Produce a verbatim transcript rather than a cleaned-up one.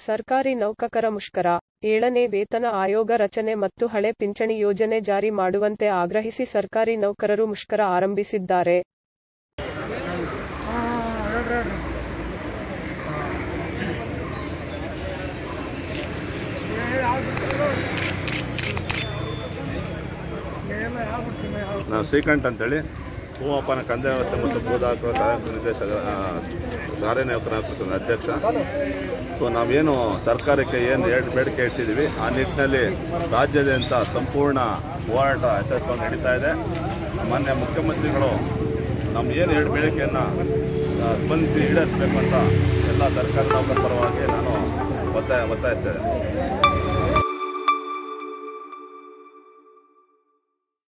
ಸರ್ಕಾರಿ ನೌಕರರ ಮುಷ್ಕರ, ಏಳನೇ ವೇತನ ಆಯೋಗ ರಚನೆ ಮತ್ತು ಹಳೆ ಪಿಂಚಣಿ ಯೋಜನೆ ಜಾರಿ ಮಾಡುವಂತೆ ಆಗ್ರಹಿಸಿ ಸರ್ಕಾರಿ ನೌಕರರು ಮುಷ್ಕರ ಆರಂಭಿಸಿದ್ದಾರೆ. ನಾವು ಶ್ರೀಕಂಠ್ ಅಂತೇಳಿ ಭೂಮಾಪನ ಕಂದಾಯ ವ್ಯವಸ್ಥೆ ಮತ್ತು ಭೂದಾಖಲೆ ಸಹಾಯಕ ನಿರ್ದೇಶಕ ಸಾರಿಗೆ ನೌಕರರ ಸಂಘದ ಅಧ್ಯಕ್ಷ. ಸೊ ನಾವೇನು ಸರ್ಕಾರಕ್ಕೆ ಏನು ಎರಡು ಬೇಡಿಕೆ ಇಟ್ಟಿದ್ದೀವಿ ಆ ನಿಟ್ಟಿನಲ್ಲಿ ರಾಜ್ಯಾದ್ಯಂತ ಸಂಪೂರ್ಣ ಹೋರಾಟ ಯಶಸ್ವಿಯಾಗಿ ನಡೀತಾ ಇದೆ. ಮಾನ್ಯ ಮುಖ್ಯಮಂತ್ರಿಗಳು ನಮ್ಮ ಏನು ಎರಡು ಬೇಡಿಕೆಯನ್ನು ಸ್ಪಂದಿಸಿ ಈಡೇರಿಸಬೇಕು ಅಂತ ಎಲ್ಲ ಸರ್ಕಾರಿ ನೌಕರರ ಪರವಾಗಿ ನಾನು ಒತ್ತಾಯ ಒತ್ತಾಯಿಸ್ತೇನೆ.